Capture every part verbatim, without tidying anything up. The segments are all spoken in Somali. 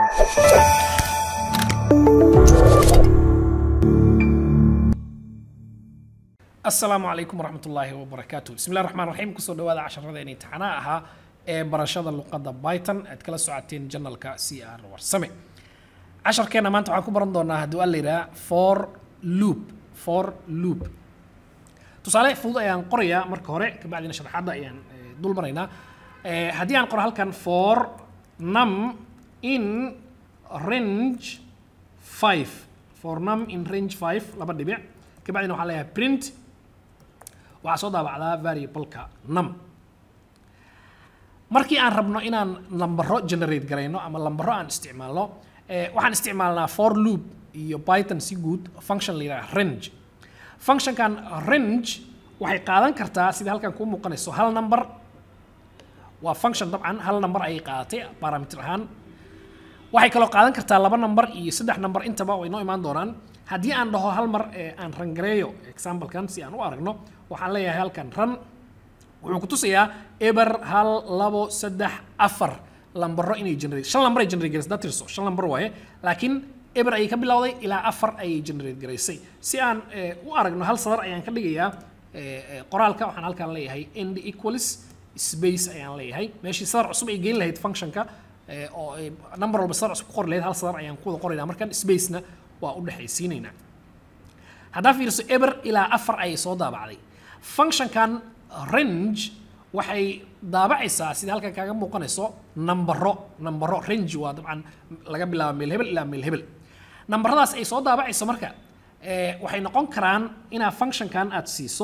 السلام عليكم ورحمة الله وبركاته. بسم الله الرحمن الرحيم. كسر دوادة عشرة ذي امتحانها برشاد اللغة بايثون أتكلم ساعتين جنرال كسي آر ورسمي. عشر كنا ما أنتوا عكوا برندونا هدول اللي را for loop for loop. تصالح فوضى يعني قرية مركورة كبعدين شرح هذا يعني دول مرينا. هدي عن قرها كان for num in range five for num in range five لابد بيع كبعدين وحاليها print وعصودا بعدها variable ka num markii aan rabno inaan lambaro generate gareyno ama lambaro aan isticmaalno ee waxaan isticmaalnaa for loop iyo python si guud function la yiraahdo range function kan range waxay qaadan kartaa sida halkan ku muuqanayso hal number waa function dabcan hal number ay qaadatay parameter ahaan waxay kala qaadan kartaa laba number iyo saddex number intaba way noo imaan doonaan haddii aan dhaho hal mar aan run gareeyo example kan si aan u aragno waxaan leeyahay halkan run wuxuu ku tusayaa eber hal labo saddex afar lambaro inay generate shan lambar ay generate gareysay datirso shan lambar waaye laakiin eber ay ka bilowday ilaa afar ay generate gareysay si aan u aragno hal sadar ayaan ka dhigayaa qoraalka waxaan halkan leeyahay end equals space ayaan leeyahay meeshii sadar cusub ay geyn lahayd functionka oo number walba sadar cusub ku qori lahayd hal sadar ayaan ku wada qoraynaa markan space-na waa u dhaxaysiinaynaa haddaa fiiriso eber ilaa afar ayay soo daabacday functionkan range waxay daabacaysaa sida halkan kaaga muuqanayso nambaro nambaro range waa dabcan laga bilaabo meel hebel ilaa meel hebel nambaradaas ay soo daabacayso marka waxay noqon karaan inaa functionkan aad siiso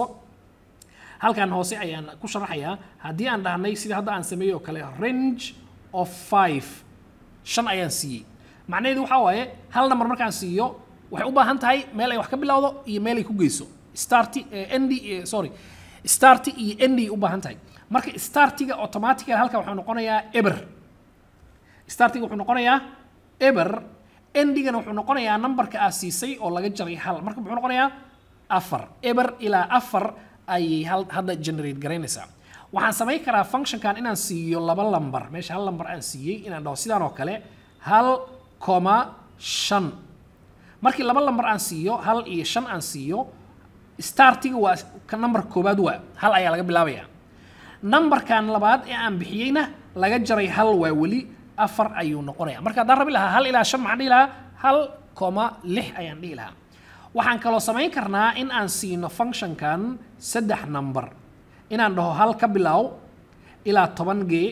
halkan hoose ayaan ku sharaxayaa haddii aan dhahnay sida hadda aan sameeyo kale range of five shan ayaan siiyey macnaheedu waxaa waaye hal number markaan siiyo waxay u baahan tahay meel ay wax ka bilowdo iyo meel ay ku geyso start end sorry start iyo end u baahan tahay marka startiga automatically halka wuxuu noqonayaa eber startiga wuxuu noqonayaa eber endigana wuxuu noqonayaa numberka aad siisay oo laga jaray hal marka wuxuu noqonayaa afar eber ilaa afar ayay hadda generate garaynaysaa waxaan samayn karaa functionkan inaan siiyo laba lambar meesha hal lambar aan siiyey inaan dhaho sidaan oo kale hal كوما شن markii laba lambar aan siiyo hal iyo shan aan siiyo startiga waa ka number koobaad waa hal ayaa laga bilaabayaa numberkan labaad ee aan bixiyeyna laga jaray hal waa weli afar ayuu noqonayaa marka haddaan rabi lahaa hal ilaa shan maxaan dhihi lahaa hal koma lix ayaan dhihi lahaa waxaan kaloo samayn karnaa in aan siino functionkan saddex number inaan dhaho hal ka bilow ilaa toban gee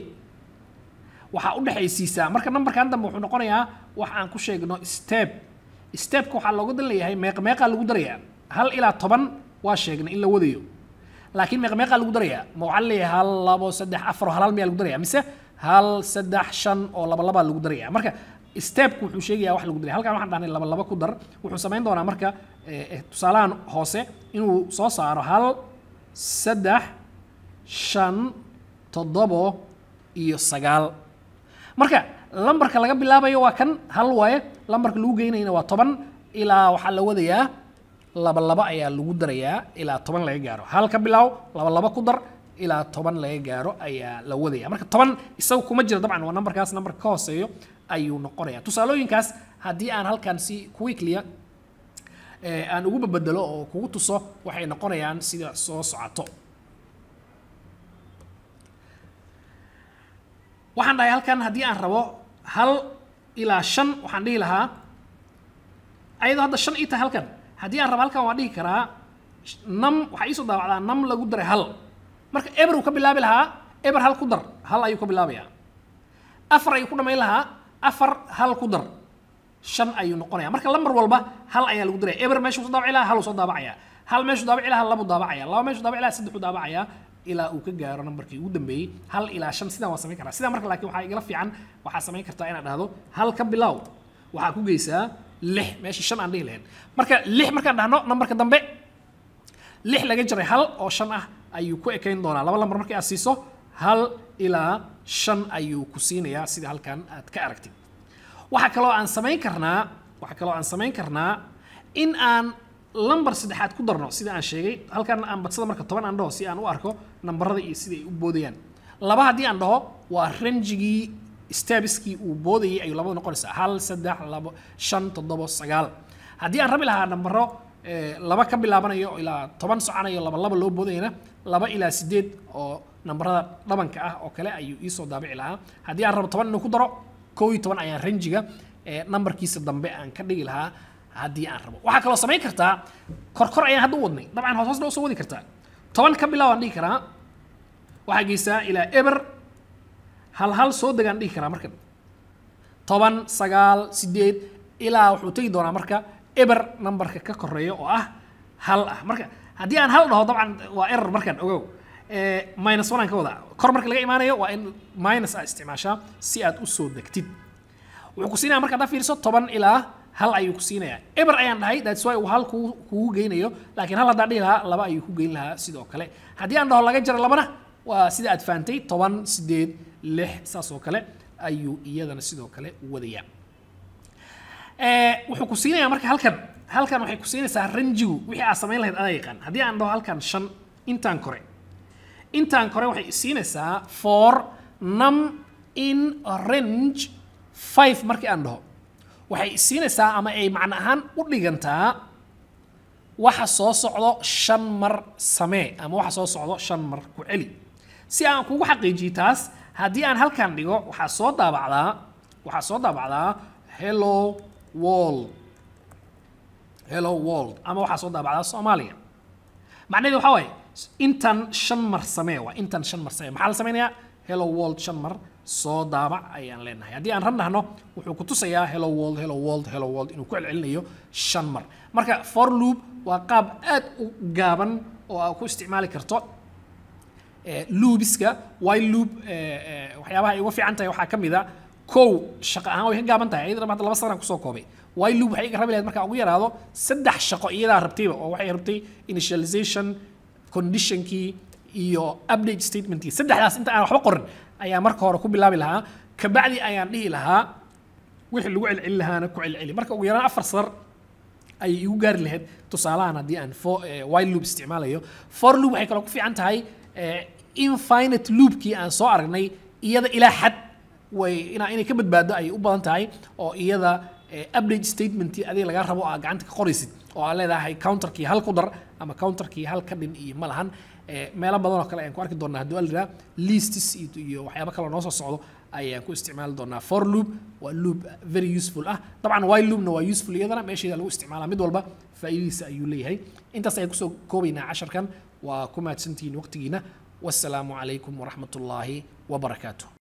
waxaa u dhaxaysiisaa marka numberkan dambe wuxuu noqonayaa wax aan ku sheegno step stepka waxaa looga dan leeyahay meeq meeqaa lagu darayaa hal ilaa toban waa sheegnay in la wadayo laakiin meeq meeqaa lagu darayaa ma waxaa leeyahay hal labo saddex afar oo hal hal miyaa lagu darayaa mise hal saddex shan oo laba labaa lagu darayaa marka stepku wuxuu sheegayaa wax lagu daraya halkan waxaan dhahnay laba laba ku dar wuxuu samayn doonaa marka tusaalahan hoose inuu soo saaro hal saddex shan toddobo iyo sagaal marka lambarka laga bilaabayo waa kan hal waaye lambarka lagu geynayna waa toban ilaa waxaa la wadayaa laba laba ayaa lagu darayaa ilaa toban laga gaaro hal ka bilow laba laba ku dar ilaa toban laga gaaro ayaa la wadaya marka toban isagu kuma jiro dabcan waa nambarkaas nambarka ka hooseeyo ayuu noqonayaa tusaalooyinkaas haddii aan halkan si quickly aan ugu bedelo oo kugu tuso waxay noqonayaan sida soo socoto waxaan dhahay halkan haddii aan rabo hal ilaa shan waxaan dhihi lahaa ayadoo hadda shan ii tahay halkan haddii aan rabo halkan waan dhihi karaa nam waxaa iisoo daawacdaa nam lagu daray hal marka eber uu ka bilaabi lahaa eber hal ku dar hal ayuu ka bilaabayaa afar ayuu ku dhamayn lahaa afar hal ku dar shan ayuu noqonayaa marka lambar walba hal ayaa lagu daraya eber meeshuu soo daabaci lahaa hal uu soo daabacayaa hal meeshuu daabaci lahaa labuu daabacayaa laba meeshuu daabaci lahaa saddexuu daabacayaa ilaa uu ka gaaro numberkii ugu dambeeyey hal ilaa shan sidaan waa samayn karaa sidaa marka laakiin waxaa igala fiican waxaa samayn kartaa inaad dhahdo hal ka bilow waxaa ku geysaa lix meeshii shan aan dhihi lahayn marka lix markaan dhahno numberka dambe lix laga jaray hal oo shan ah ayuu ku ekayn doonaa laba lambar markii aad siiso hal ilaa shan ayuu ku siinayaa sida halkan aad ka aragtid waxaa kaloo aan samayn karnaa waxaa kaloo aan samayn karnaa in aan lambar saddexaad ku darno sida aan sheegay halkan aan badsada marka toban aan dhaho si aan u arko nambarada iyo sida ay u boodayaan laba haddii aan dhaho waa rangigii stepskii uu boodayay ayuu labada noqonaysaa hal saddex labo shan toddobo sagaal haddii aan rabi lahaa nambaro laba ka bilaabanayo ilaa toban soconayo laba laba loo boodayna laba ilaa sideed oo nambarada dhabanka ah oo kale ayuu iisoo daabici lahaa haddii aan rabo toban inuu ku daro kow iyo toban ayaan ranjiga nambarkiisa dambe aan ka dhigi lahaa haddii aan rabo waxaa kaloo samayn kartaa korkor ayaan hadda u wadnay dabcan hoos hoosna usoo wadi kartaa toban ka bilaab aan dhihi karaa waxaa geysaa ilaa eber hal hal soo degaan dhihi karaa markan toban sagaal sideed ilaa wuxuu tegi doonaa marka eber nambarka ka koreeyo oo ah hal ah marka haddii aan hal dhaho dabcan waa error markan ogow minus one aan ka wadaa kor marka laga imaanayo waa in minus aad isticmaashaa si aad u soo degtid wuxuu ku siinaya marka haddaa fiiriso toban ilaa hal ayuu ku siinayaa eber ayaan dhahay that's why uu hal kugu geynayo laakiin hal haddaan dhihi lahaa laba ayuu ku geyn lahaa sidoo kale haddii aan dhaho laga jaro labana waa sida aad fahamtay toban sideed lix saas oo kale ayuu iyadana sidoo kale wadayaa wuxuu ku siinayaa marka halkan halkan waxay ku siinaysaa ranjigu wixii aad samayn lahayd adaa yaqaan haddii aan dhaho halkan shan intaan kore intaan kore waxay siinaysaa for num in range five markii aan dhaho waxay siinaysaa ama ay macno ahaan u dhigantaa waxa soo socdo shan mar samee ama waxa soo socdo shan mar ku celi si aan kugu xaqiijiyo taas haddii aan halkan dhigo waxaa soo daabacdaa waxaa soo daabacdaa hello world hello world ama waxaa soo daabacdaa Soomaaliya macnaheedu waxa waaye intan shan mar samee waa intan shan mar samee maxaa la sameynayaa hello world shan mar soo daabac ayaan leenahay haddii aan rabnahno wuxuu ku tusayaa hello world hello world hello world inuu ku celcelinayo shan mar marka for loop waa qaab aad u gaaban oo aad ku isticmaali karto loobiska while loop waxyaabaha ay uga fiican tahay waxaa ka mid a kow shaqo ahaan way ka gaaban tahay iyadana maanta laba sanaan kusoo koobay while loop waxay rabi lahayd markaa ugu yaraado saddex shaqo iyadaa rabtayba oo waxay rabtay initialization conditionkii iyo update statementkii saddexdaas inta aan waxba qorin ayaa marka hore ku bilaabi lahaa kabacdi ayaan dhihi lahaa wixii lagu celceli lahaana ku celceli marka ugu yaraan afar sar ayay igu gaari lahayd tusaalahan haddii aan while loop isticmaalayo for loop waxay kaloo ku fiican tahay infinite loopkii aan soo aragnay iyada ilaa xad way inay ka badbaado ayay u badan tahay oo iyada update statementkii adiga laga rabo aa gacanta ka qoraysid oo aa leedahay counterkii hal ku dar ama counterkii hal ka dhin iyo ma lahan meelo badan oo kale ayaan ku arki doonaa haddii waa la yidhaha lists iyo waxyaabo kale oo noo soo socdo ayaan ku isticmaali doonaa for loop waa loop very useful ah dabcan while loopna waa useful iyadana meesheeda lagu isticmaalaa mid walba faa'iidadiisa ayuu leeyahay intaas ayaan kusoo koobaynaa casharkan waa ku mahadsantihiin waqtigiina wassalaamu calaykum waraxmatullaahi wabarakaatuh